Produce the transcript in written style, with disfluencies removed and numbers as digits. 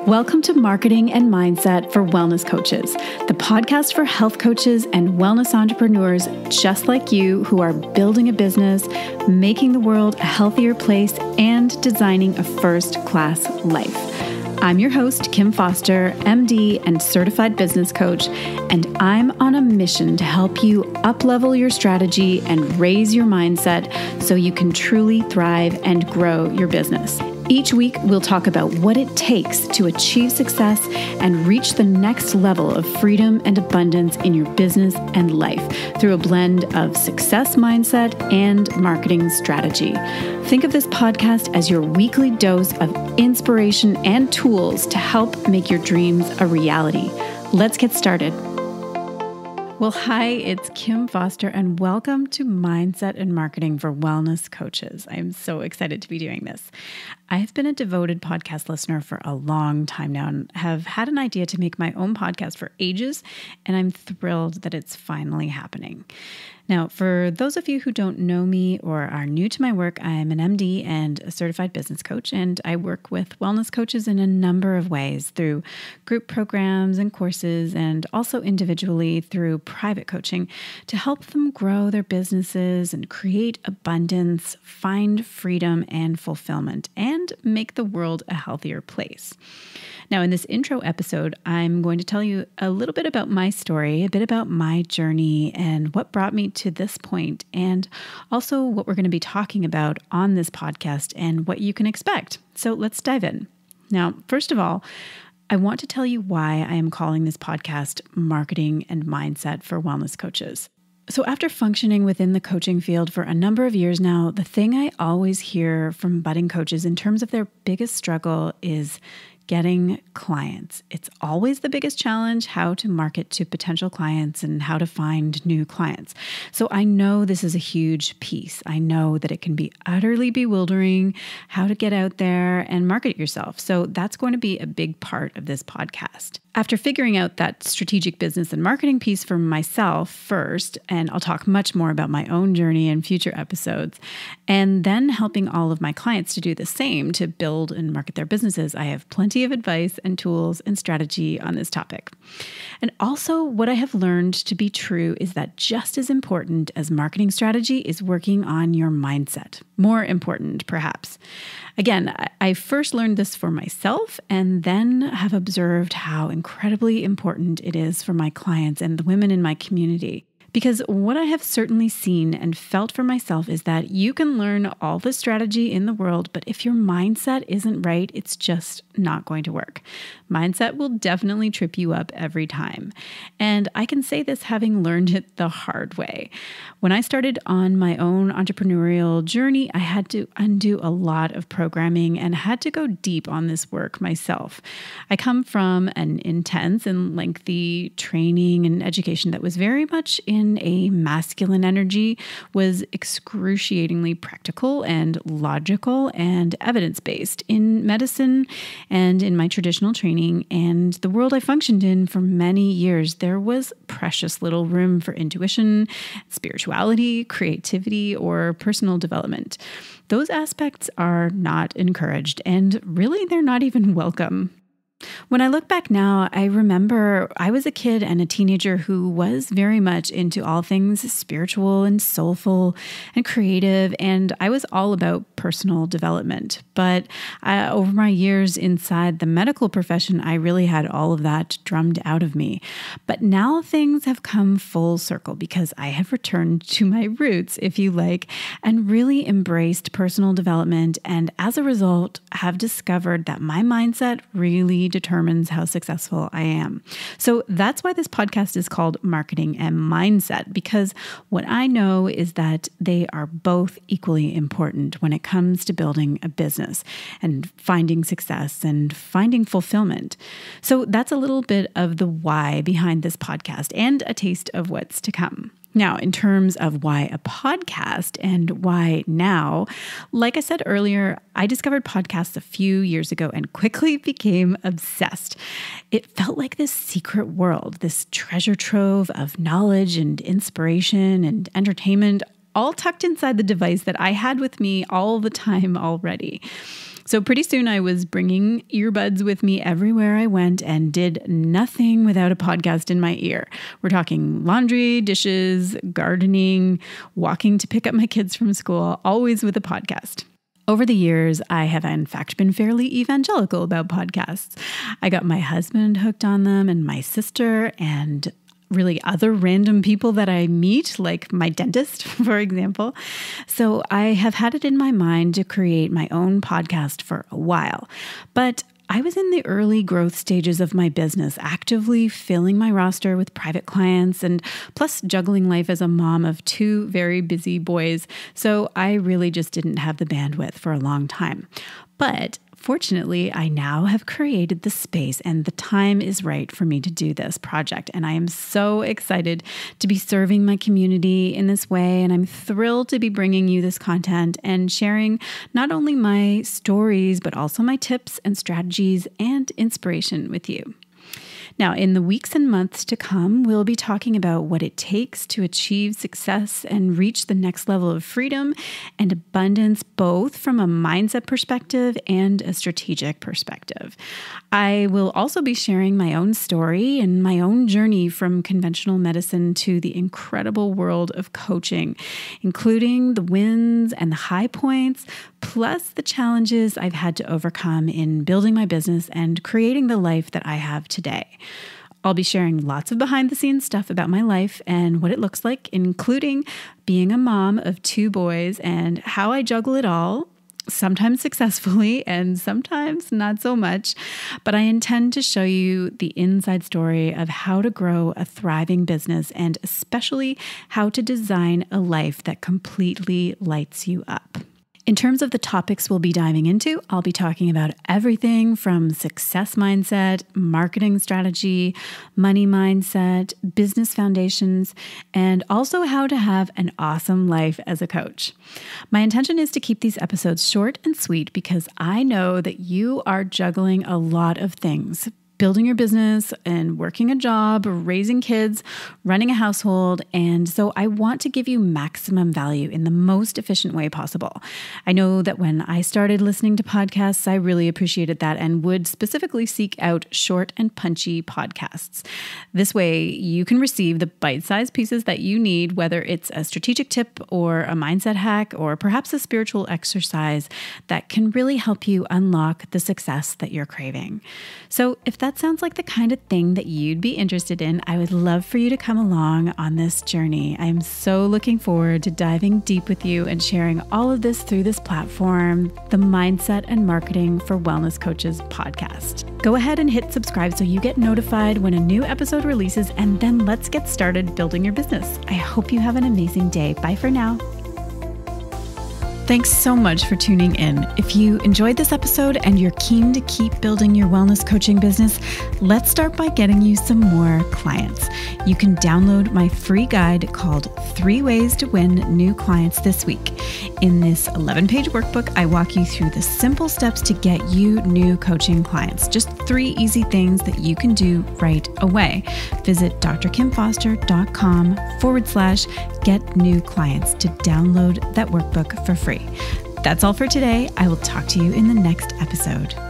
Welcome to Marketing and Mindset for Wellness Coaches, the podcast for health coaches and wellness entrepreneurs just like you who are building a business, making the world a healthier place, and designing a first-class life. I'm your host, Kim Foster, MD and certified business coach, and I'm on a mission to help you up-level your strategy and raise your mindset so you can truly thrive and grow your business. Each week, we'll talk about what it takes to achieve success and reach the next level of freedom and abundance in your business and life through a blend of success mindset and marketing strategy. Think of this podcast as your weekly dose of inspiration and tools to help make your dreams a reality. Let's get started. Well, hi, it's Kim Foster, and welcome to Mindset and Marketing for Wellness Coaches. I'm so excited to be doing this. I've been a devoted podcast listener for a long time now and have had an idea to make my own podcast for ages, and I'm thrilled that it's finally happening. Now, for those of you who don't know me or are new to my work, I'm an MD and a certified business coach, and I work with wellness coaches in a number of ways through group programs and courses, and also individually through private coaching to help them grow their businesses and create abundance, find freedom and fulfillment, and make the world a healthier place. Now, in this intro episode, I'm going to tell you a little bit about my story, a bit about my journey and what brought me to this point, and also what we're going to be talking about on this podcast and what you can expect. So let's dive in. Now, first of all, I want to tell you why I am calling this podcast Marketing and Mindset for Wellness Coaches. So after functioning within the coaching field for a number of years now, the thing I always hear from budding coaches in terms of their biggest struggle is getting clients. It's always the biggest challenge, how to market to potential clients and how to find new clients. So I know this is a huge piece. I know that it can be utterly bewildering how to get out there and market yourself. So that's going to be a big part of this podcast. After figuring out that strategic business and marketing piece for myself first, and I'll talk much more about my own journey in future episodes, and then helping all of my clients to do the same to build and market their businesses, I have plenty of advice and tools and strategy on this topic. And also, what I have learned to be true is that just as important as marketing strategy is working on your mindset. More important, perhaps. Again, I first learned this for myself and then have observed how incredibly important it is for my clients and the women in my community. Because what I have certainly seen and felt for myself is that you can learn all the strategy in the world, but if your mindset isn't right, it's just not going to work. Mindset will definitely trip you up every time. And I can say this having learned it the hard way. When I started on my own entrepreneurial journey, I had to undo a lot of programming and had to go deep on this work myself. I come from an intense and lengthy training and education that was very much in a masculine energy, was excruciatingly practical and logical and evidence-based in medicine and in my traditional training and the world I functioned in for many years. There was precious little room for intuition, spirituality, creativity, or personal development. Those aspects are not encouraged, and really they're not even welcome. When I look back now, I remember I was a kid and a teenager who was very much into all things spiritual and soulful and creative, and I was all about personal development. But over my years inside the medical profession, I really had all of that drummed out of me. But now things have come full circle because I have returned to my roots, if you like, and really embraced personal development, and as a result, have discovered that my mindset really determines how successful I am. So that's why this podcast is called Marketing and Mindset, because what I know is that they are both equally important when it comes to building a business and finding success and finding fulfillment. So that's a little bit of the why behind this podcast and a taste of what's to come. Now, in terms of why a podcast and why now, like I said earlier, I discovered podcasts a few years ago and quickly became obsessed. It felt like this secret world, this treasure trove of knowledge and inspiration and entertainment, all tucked inside the device that I had with me all the time already. So pretty soon I was bringing earbuds with me everywhere I went and did nothing without a podcast in my ear. We're talking laundry, dishes, gardening, walking to pick up my kids from school, always with a podcast. Over the years, I have in fact been fairly evangelical about podcasts. I got my husband hooked on them and my sister and really other random people that I meet, like my dentist, for example. So I have had it in my mind to create my own podcast for a while. But I was in the early growth stages of my business, actively filling my roster with private clients and plus juggling life as a mom of 2 very busy boys. So I really just didn't have the bandwidth for a long time. But fortunately, I now have created the space and the time is right for me to do this project. And I am so excited to be serving my community in this way. And I'm thrilled to be bringing you this content and sharing not only my stories, but also my tips and strategies and inspiration with you. Now, in the weeks and months to come, we'll be talking about what it takes to achieve success and reach the next level of freedom and abundance, both from a mindset perspective and a strategic perspective. I will also be sharing my own story and my own journey from conventional medicine to the incredible world of coaching, including the wins and the high points, plus the challenges I've had to overcome in building my business and creating the life that I have today. I'll be sharing lots of behind the scenes stuff about my life and what it looks like, including being a mom of 2 boys and how I juggle it all, sometimes successfully and sometimes not so much. But I intend to show you the inside story of how to grow a thriving business and especially how to design a life that completely lights you up. In terms of the topics we'll be diving into, I'll be talking about everything from success mindset, marketing strategy, money mindset, business foundations, and also how to have an awesome life as a coach. My intention is to keep these episodes short and sweet because I know that you are juggling a lot of things. Building your business and working a job, raising kids, running a household. And so I want to give you maximum value in the most efficient way possible. I know that when I started listening to podcasts, I really appreciated that and would specifically seek out short and punchy podcasts. This way you can receive the bite-sized pieces that you need, whether it's a strategic tip or a mindset hack, or perhaps a spiritual exercise that can really help you unlock the success that you're craving. So if that sounds like the kind of thing that you'd be interested in, I would love for you to come along on this journey. I am so looking forward to diving deep with you and sharing all of this through this platform, the Mindset and Marketing for Wellness Coaches podcast. Go ahead and hit subscribe so you get notified when a new episode releases, and then let's get started building your business. I hope you have an amazing day. Bye for now. Thanks so much for tuning in. If you enjoyed this episode and you're keen to keep building your wellness coaching business, let's start by getting you some more clients. You can download my free guide called 3 Ways to Win New Clients This Week. In this 11-page workbook, I walk you through the simple steps to get you new coaching clients. Just 3 easy things that you can do right away. Visit drkimfoster.com/get new clients to download that workbook for free. That's all for today. I will talk to you in the next episode.